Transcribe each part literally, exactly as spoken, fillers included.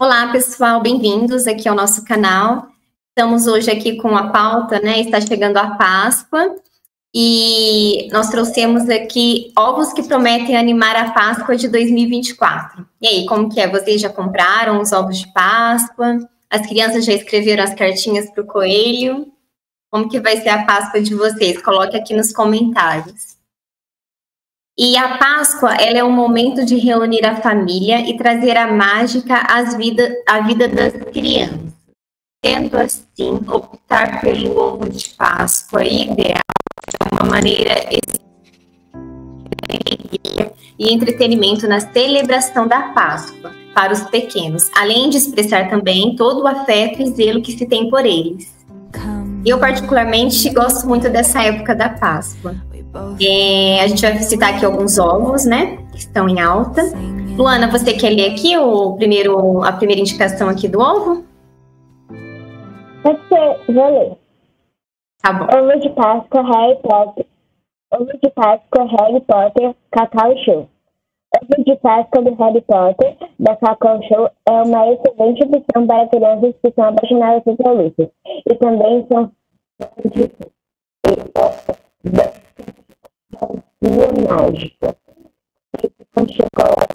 Olá, pessoal, bem-vindos aqui ao nosso canal. Estamos hoje aqui com a pauta, né? Está chegando a Páscoa e nós trouxemos aqui ovos que prometem animar a Páscoa de dois mil e vinte e quatro. E aí, como que é? Vocês já compraram os ovos de Páscoa? As crianças já escreveram as cartinhas para o coelho? Como que vai ser a Páscoa de vocês? Coloque aqui nos comentários. E a Páscoa, ela é um momento de reunir a família e trazer a mágica às vida, à vida das crianças. Sendo assim, optar pelo ovo de Páscoa ideal é uma maneira de alegria e entretenimento na celebração da Páscoa para os pequenos, além de expressar também todo o afeto e zelo que se tem por eles. Eu, particularmente, gosto muito dessa época da Páscoa. É, a gente vai citar aqui alguns ovos, né, que estão em alta. Luana, você quer ler aqui o primeiro, a primeira indicação aqui do ovo? Pode ser, vou ler. Tá bom. Ovo de Páscoa, Harry Potter. Ovo de Páscoa, Harry Potter, Cacau Show. Ovo de Páscoa do Harry Potter, da Cacau Show, é uma excelente opção para crianças que são apaixonadas por produtos. E também são mágica. Com chocolate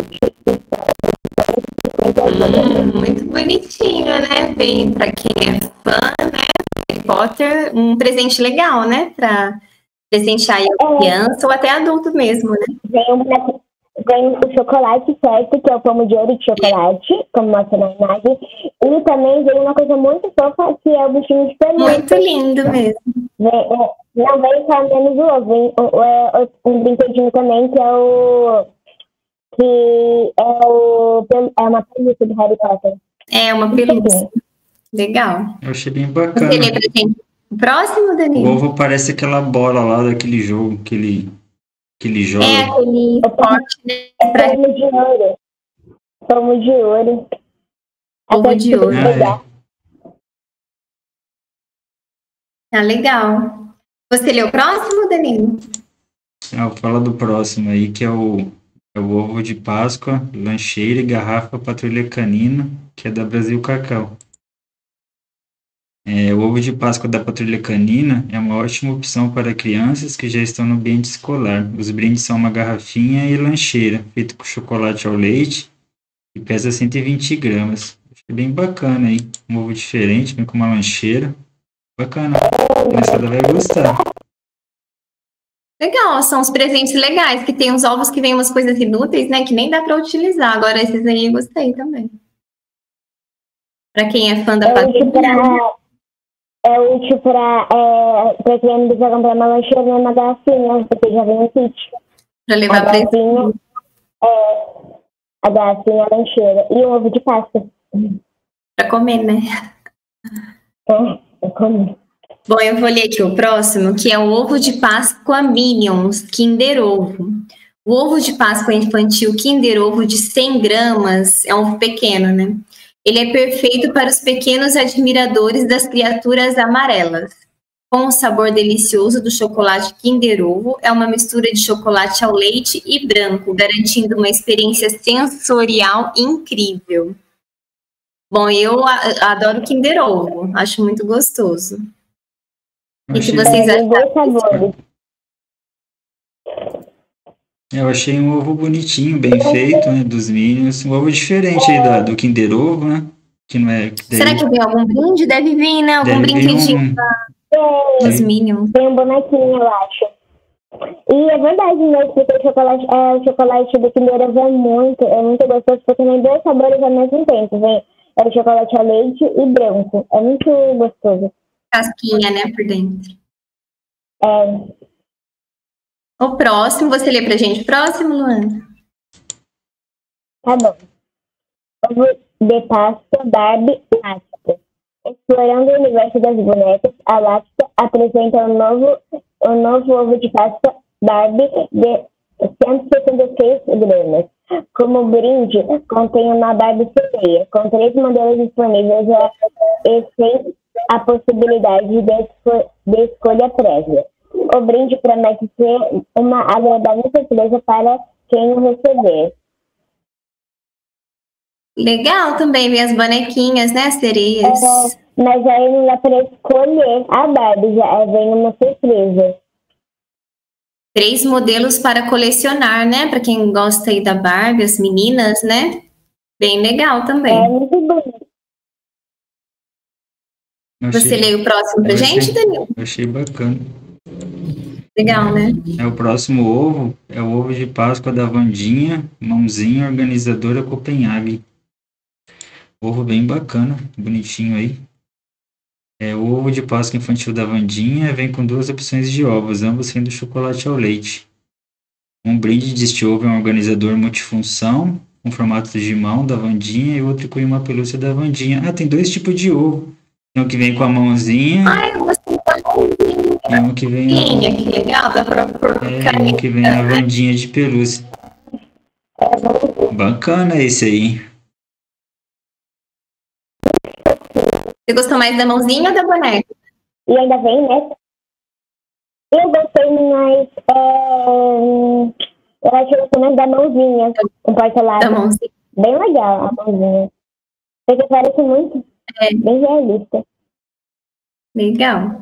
hum, muito bonitinho, né? Bem, para quem é fã, né? Harry Potter, um presente legal, né? Para presentear a criança ou até adulto mesmo, né? Vem, um, vem o chocolate certo, que é o pomo de ouro de chocolate, como mostra na imagem. E também vem uma coisa muito fofa, que é o bichinho de pelúcia. Muito lindo mesmo. Vem, é, não vem só menos o ovo, vem é, um brinquedinho também, que é o... que é, o, é uma pelúcia do Harry Potter. É, uma pelúcia. Legal. Eu achei bem bacana. Você lembra, gente? O próximo, Danilo? O ovo parece aquela bola lá daquele jogo que ele, que ele joga. É aquele pote, né? É pomo de ouro. Pomo de ouro. Ovo de ouro. Ah, é. Ah, legal. Você leu o próximo, Danilo? Ah, fala do próximo aí, que é o, é o ovo de Páscoa, lancheira e garrafa Patrulha Canina, que é da Brasil Cacau. É, o ovo de Páscoa da Patrulha Canina é uma ótima opção para crianças que já estão no ambiente escolar. Os brindes são uma garrafinha e lancheira, feito com chocolate ao leite e pesa cento e vinte gramas. Achei bem bacana aí, um ovo diferente, vem com uma lancheira. Bacana, a criançada vai gostar. Legal, são os presentes legais, que tem uns ovos que vêm umas coisas inúteis, né, que nem dá para utilizar. Agora esses aí eu gostei também. Para quem é fã da Patrulha. É útil para é, pra quem não precisa comprar uma lancheira e uma garrafinha, porque já vem no kit. Para levar para garrafinha, é, a garrafinha, a lancheira e o ovo de Páscoa. Para comer, né? É, para comer. Bom, eu vou ler aqui o próximo, que é o ovo de Páscoa Minions, Kinder Ovo. O ovo de Páscoa infantil Kinder Ovo de cem gramas, é um ovo pequeno, né? Ele é perfeito para os pequenos admiradores das criaturas amarelas. Com o sabor delicioso do chocolate Kinder Ovo, é uma mistura de chocolate ao leite e branco, garantindo uma experiência sensorial incrível. Bom, eu adoro Kinder Ovo, acho muito gostoso. O que vocês acham? Eu achei um ovo bonitinho, bem feito, né, dos Minions. Um ovo diferente aí da, do Kinder Ovo, né? Que não é, que daí... Será que vem algum brinde? Deve vir, né? Algum Deve brinquedinho um... dos Minions. Tem um bonequinho, eu acho. E é verdade, né? Porque o chocolate, é, o chocolate do Kinder Ovo é muito, é muito gostoso, porque tem dois sabores ao mesmo tempo. Vem é o chocolate ao leite e branco. É muito gostoso. Casquinha, né, por dentro. É... O próximo, você lê pra gente o próximo, Luana? Tá bom. Ovo de Páscoa Barbie Láctea. Explorando o universo das bonecas, a Láctea apresenta um novo, um novo ovo de Páscoa Barbie de cento e sessenta e seis gramas. Como brinde, contém uma Barbie sereia, com três modelos disponíveis e sem a possibilidade de, esco de escolha prévia. O brinde promete ser uma agradável surpresa para quem o receber. Legal também ver as bonequinhas, né? As sereias. É, mas aí não dá pra escolher a Barbie, já vem uma surpresa. Três modelos para colecionar, né? Para quem gosta aí da Barbie, as meninas, né? Bem legal também. É muito bonito. Você Achei, lê o próximo pra eu gente, achei, Danilo? eu achei bacana. Legal, né? É o próximo ovo, é o ovo de Páscoa da Vandinha, mãozinha organizadora Copenhague. Ovo bem bacana, bonitinho aí. É, o ovo de Páscoa infantil da Vandinha vem com duas opções de ovos, ambos sendo chocolate ao leite. Um brinde deste ovo é um organizador multifunção, com formato de mão da Vandinha e outro com uma pelúcia da Vandinha. Ah, tem dois tipos de ovo. Tem um que vem com a mãozinha Ai, eu gostei da mãozinha. e um que vem, Que legal, dá pra pôr é, um que vem a Vandinha de pelúcia. Bacana esse aí. Você gostou mais da mãozinha ou da boneca? E ainda vem, né? Eu gostei mais. É... Eu acho que eu gostei mais da mãozinha. O Da porcelanato. mãozinha. Bem legal a mãozinha. Porque parece muito. É. Bem realista. Legal.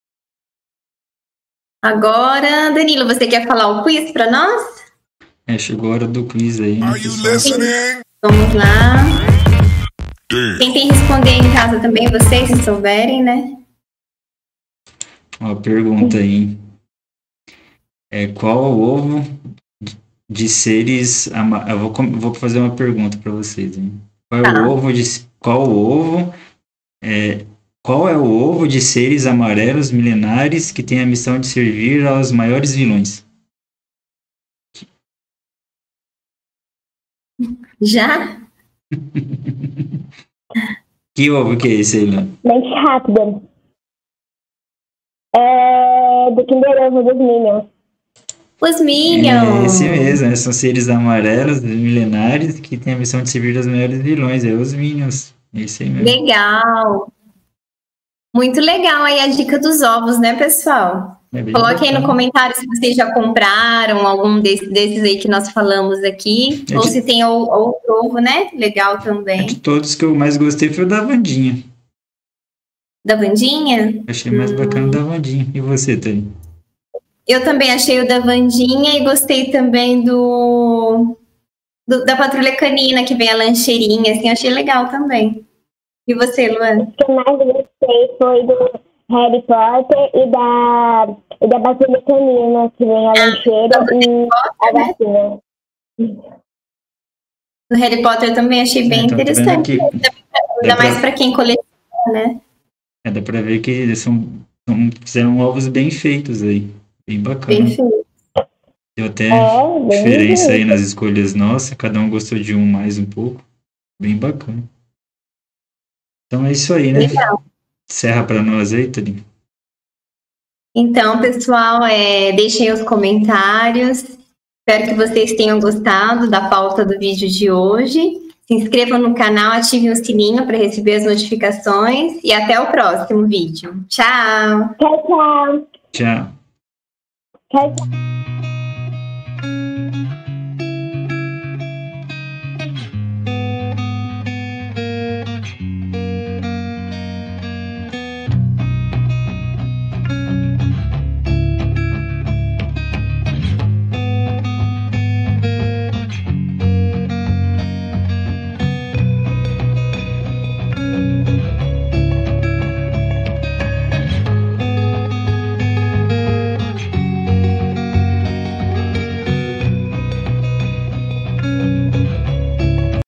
Agora, Danilo, você quer falar o quiz para nós? É, chegou a hora do quiz aí, né, Are you pessoal? listening? Vamos lá. Damn. Tentem responder em casa também, vocês, se souberem, né? Ó, pergunta aí. É, qual o ovo de seres... ama- Eu vou, com- vou fazer uma pergunta para vocês, hein? Qual é Tá. o ovo de... Qual o ovo... É, qual é o ovo de seres amarelos milenares que tem a missão de servir aos maiores vilões? Já? Que ovo que é esse aí, Léo? Mente rápida. É. Do Kinder Ovo dos Minions. Os É Minions. esse mesmo, né? São seres amarelos milenares que têm a missão de servir aos maiores vilões. É os Minions. Esse aí mesmo. Legal. Muito legal aí a dica dos ovos, né, pessoal? É bem Coloquem aí no bacana. comentário se vocês já compraram algum desse- desses aí que nós falamos aqui. É Ou de- se tem ou- outro ovo, né? Legal É também. de todos que eu mais gostei foi o da Vandinha. Da Vandinha? Achei mais bacana o da Vandinha. E você, Tânia? Eu também achei o da Vandinha e gostei também do, do- da Patrulha Canina, que vem a lancheirinha, assim, achei legal também. E você, Luan? O que eu mais gostei foi do Harry Potter e da, e da Patrulha Canina, que vem a lancheira e a vacina. Do Harry Potter também achei bem É, então, tá vendo interessante. aqui? Ainda Dá mais pra- para quem coleciona, né? É, dá pra ver que eles são, são- fizeram ovos bem feitos aí. Bem bacana. Bem feito. Deu até É, bem diferença aí bonito. nas escolhas nossas. Cada um gostou de um mais um pouco. Bem bacana. Então é isso aí, né? Legal. Encerra pra nós aí, Tânia. Então, pessoal, é, deixem os comentários. Espero que vocês tenham gostado da pauta do vídeo de hoje. Se inscrevam no canal, ativem o sininho para receber as notificações e até o próximo vídeo. Tchau! Tchau, tchau. Tchau. Tchau, tchau.